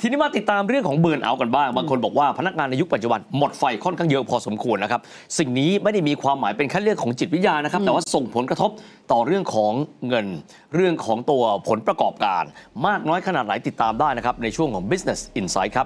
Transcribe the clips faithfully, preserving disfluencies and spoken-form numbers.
ทีนี้มาติดตามเรื่องของเบิร์นเอาท์กันบ้างบางคนบอกว่าพนักงานในยุคปัจจุบันหมดไฟค่อนข้างเยอะพอสมควรนะครับสิ่งนี้ไม่ได้มีความหมายเป็นแค่เรื่องของจิตวิทยานะครับแต่ว่าส่งผลกระทบต่อเรื่องของเงินเรื่องของตัวผลประกอบการมากน้อยขนาดไหนติดตามได้นะครับในช่วงของ Business Insight ครับ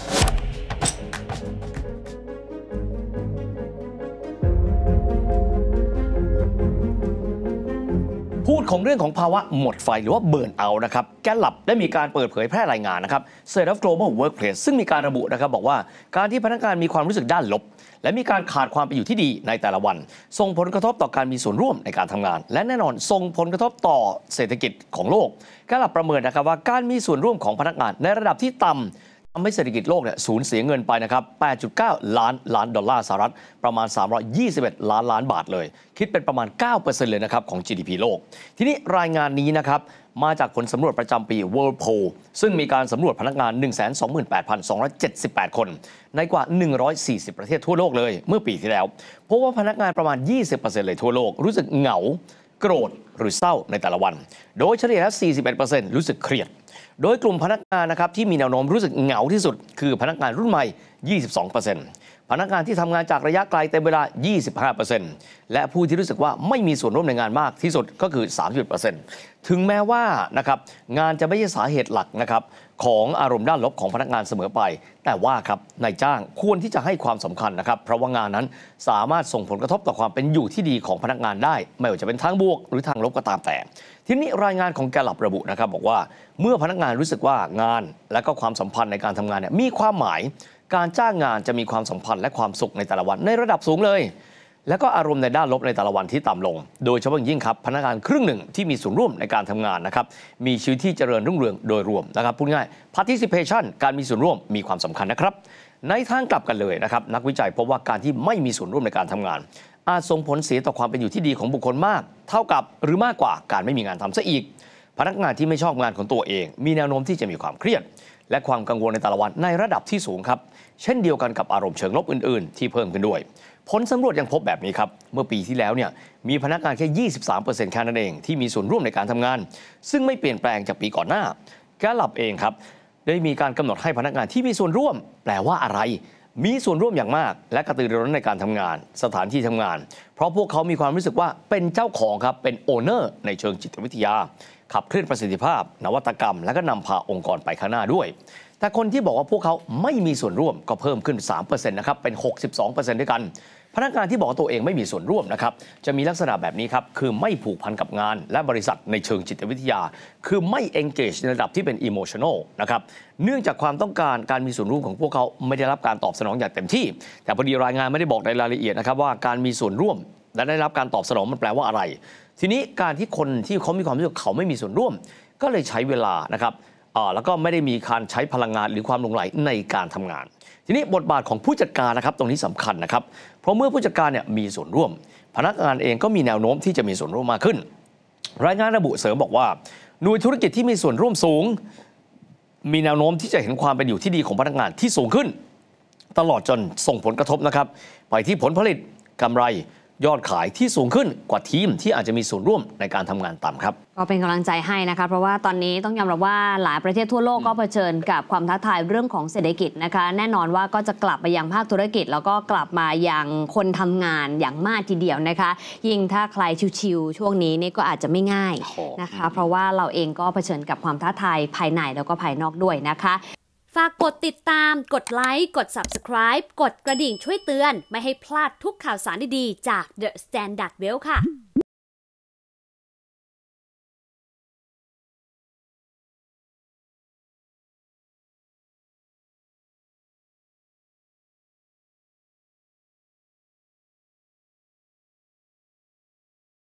พูดของเรื่องของภาวะหมดไฟหรือว่าเบิร์นเอาท์นะครับแกลลับได้มีการเปิดเผยแพร่รายงานนะครับ State of Global Workplace ซึ่งมีการระบุนะครับบอกว่าการที่พนักงานมีความรู้สึกด้านลบและมีการขาดความเป็นอยู่ที่ดีในแต่ละวันส่งผลกระทบต่อการมีส่วนร่วมในการทำงานและแน่นอนส่งผลกระทบต่อเศรษฐกิจของโลกแกลลับประเมินนะครับว่าการมีส่วนร่วมของพนักงานในระดับที่ต่ำทำให้เศรษฐกิจโลกเนี่ยสูญเสียเงินไปนะครับ แปดจุดเก้า ล้านล้านดอลลาร์สหรัฐประมาณสามร้อยยี่สิบเอ็ดล้านล้านบาทเลยคิดเป็นประมาณ เก้าเปอร์เซ็นต์ เลยนะครับของ จี ดี พี โลกทีนี้รายงานนี้นะครับมาจากผลสำรวจประจำปี World Poll ซึ่งมีการสำรวจพนักงาน หนึ่งแสนสองหมื่นแปดพันสองร้อยเจ็ดสิบแปด คนในกว่า หนึ่งร้อยสี่สิบ ประเทศทั่วโลกเลยเมื่อปีที่แล้วพบว่าพนักงานประมาณ ยี่สิบเปอร์เซ็นต์ เลยทั่วโลกรู้สึกเหงาโกรธหรือเศร้าในแต่ละวันโดยเฉลี่ยแล้ว สี่สิบเอ็ดเปอร์เซ็นต์ รู้สึกเครียดโดยกลุ่มพนักงานนะครับที่มีแนวโน้มรู้สึกเหงาที่สุดคือพนักงานรุ่นใหม่ ยี่สิบสองเปอร์เซ็นต์ พนักงานที่ทำงานจากระยะไกลเต็มเวลา ยี่สิบห้าเปอร์เซ็นต์ และผู้ที่รู้สึกว่าไม่มีส่วนร่วมในงานมากที่สุดก็คือ สามสิบเอ็ดเปอร์เซ็นต์ ถึงแม้ว่านะครับงานจะไม่ใช่สาเหตุหลักนะครับของอารมณ์ด้านลบของพนักงานเสมอไปแต่ว่าครับนายจ้างควรที่จะให้ความสำคัญนะครับเพราะว่างานนั้นสามารถส่งผลกระทบต่อความเป็นอยู่ที่ดีของพนักงานได้ไม่ว่าจะเป็นทางบวกหรือทางลบก็ตามแต่ทีนี้รายงานของแกลลับระบุนะครับบอกว่าเมื่อพนักงานรู้สึกว่างานและก็ความสัมพันธ์ในการทำงานเนี่ยมีความหมายการจ้างงานจะมีความสัมพันธ์และความสุขในแต่ละวันในระดับสูงเลยแล้วก็อารมณ์ในด้านลบในแต่ละวันที่ต่ำลงโดยเฉพาะยิ่งครับพนักงานครึ่งหนึ่งที่มีส่วนร่วมในการทำงานนะครับมีชีวิตที่เจริญรุ่งเรืองโดยรวมนะครับพูดง่าย participation การมีส่วนร่วมมีความสำคัญนะครับในทางกลับกันเลยนะครับนักวิจัยพบว่าการที่ไม่มีส่วนร่วมในการทำงานอาจส่งผลเสียต่อความเป็นอยู่ที่ดีของบุคคลมากเท่ากับหรือมากกว่าการไม่มีงานทำซะอีกพนักงานที่ไม่ชอบงานของตัวเองมีแนวโน้มที่จะมีความเครียดและความกังวลในแต่ละวันในระดับที่สูงครับเช่นเดียวกันกับอารมณ์เชิงลบอื่นๆที่เพิ่มขึ้นด้วยผลสำรวจยังพบแบบนี้ครับเมื่อปีที่แล้วเนี่ยมีพนักงานแค่ ยี่สิบสามเปอร์เซ็นต์ แค่นั้นเองที่มีส่วนร่วมในการทำงานซึ่งไม่เปลี่ยนแปลงจากปีก่อนหน้าแกลลับเองครับได้มีการกำหนดให้พนักงานที่มีส่วนร่วมแปลว่าอะไรมีส่วนร่วมอย่างมากและกระตือรือร้นในการทำงานสถานที่ทำงานเพราะพวกเขามีความรู้สึกว่าเป็นเจ้าของครับเป็นโอเนอร์ในเชิงจิตวิทยาขับเคลื่อนประสิทธิภาพนวัตกรรมและก็นำพาองค์กรไปข้างหน้าด้วยแต่คนที่บอกว่าพวกเขาไม่มีส่วนร่วมก็เพิ่มขึ้น สามเปอร์เซ็นต์ นะครับเป็น หกสิบสองเปอร์เซ็นต์ ด้วยกันพนักงานที่บอกว่าตัวเองไม่มีส่วนร่วมนะครับจะมีลักษณะแบบนี้ครับคือไม่ผูกพันกับงานและบริษัทในเชิงจิตวิทยาคือไม่ engage ในระดับที่เป็น emotional นะครับเนื่องจากความต้องการการมีส่วนร่วมของพวกเขาไม่ได้รับการตอบสนองอย่างเต็มที่แต่พอดีรายงานไม่ได้บอกในรายละเอียดนะครับว่าการมีส่วนร่วมและได้รับการตอบสนองมันแปลว่าอะไรทีนี้การที่คนที่เขามีความรู้สึกเขาไม่มีส่วนร่วมก็เลยใช้เวลานะครับแล้วก็ไม่ได้มีการใช้พลังงานหรือความหลงใหลในการทำงานทีนี้บทบาทของผู้จัดการนะครับตรงนี้สำคัญนะครับเพราะเมื่อผู้จัดการเนี่ยมีส่วนร่วมพนักงานเองก็มีแนวโน้มที่จะมีส่วนร่วมมากขึ้นรายงานระบุเสริมบอกว่าหน่วยธุรกิจที่มีส่วนร่วมสูงมีแนวโน้มที่จะเห็นความเป็นอยู่ที่ดีของพนักงานที่สูงขึ้นตลอดจนส่งผลกระทบนะครับไปที่ผลผลิตกำไรยอดขายที่สูงขึ้นกว่าทีมที่อาจจะมีส่วนร่วมในการทำงานต่ำครับก็เป็นกำลังใจให้นะคะเพราะว่าตอนนี้ต้องยอมรับว่าหลายประเทศทั่วโลกก็เผชิญกับความท้าทายเรื่องของเศรษฐกิจนะคะแน่นอนว่าก็จะกลับไปยังภาคธุรกิจแล้วก็กลับมายังคนทำงานอย่างมากทีเดียวนะคะยิ่งถ้าใครชิวๆช่วงนี้นี่ก็อาจจะไม่ง่ายนะคะเพราะว่าเราเองก็เผชิญกับความท้าทายภายในแล้วก็ภายนอกด้วยนะคะฝากกดติดตามกดไลค์กด ซับสไครบ์ กดกระดิ่งช่วยเตือนไม่ให้พลาดทุกข่าวสารดีๆจาก The Standard Well ค่ะ